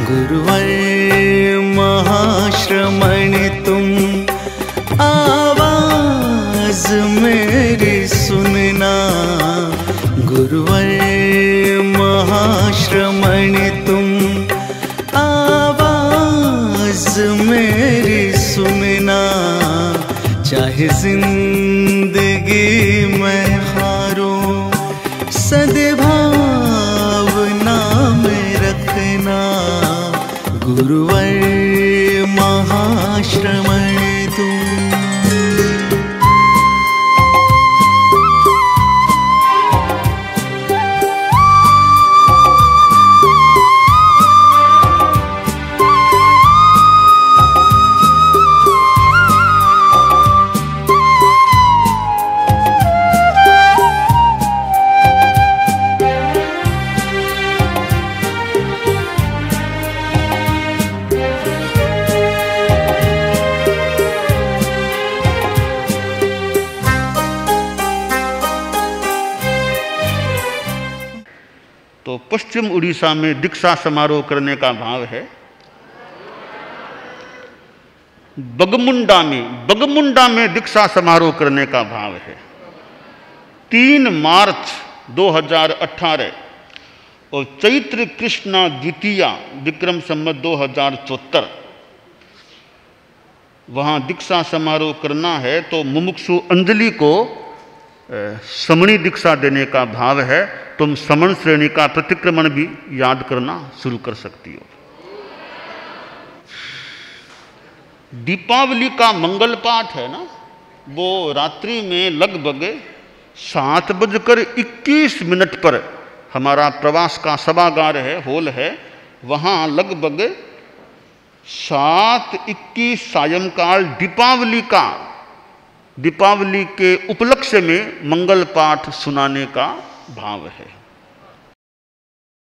गुरुवर महाश्रमण तुम आवाज मेरी सुनना, गुरुवर महाश्रमण तुम आवाज मेरी सुनना। चाहे जिंदगी में हारूं सद्भावना में रखना, गुरुवर महाश्रमण तुम। पश्चिम उड़ीसा में दीक्षा समारोह करने का भाव है। बगमुंडा में दीक्षा समारोह करने का भाव है। 3 मार्च 2018 और चैत्र कृष्ण द्वितीया विक्रम संवत 2074 वहाँ दीक्षा समारोह करना है। तो मुमुक्षु अंजलि को समणी दीक्षा देने का भाव है। तुम समण श्रेणी का प्रतिक्रमण भी याद करना शुरू कर सकती हो। दीपावली का मंगल पाठ है ना, वो रात्रि में लगभग 7:21 पर हमारा प्रवास का सभागार है, हॉल है, वहाँ लगभग 7:21 सायंकाल दीपावली के उपलक्ष्य में मंगल पाठ सुनाने का भाव है।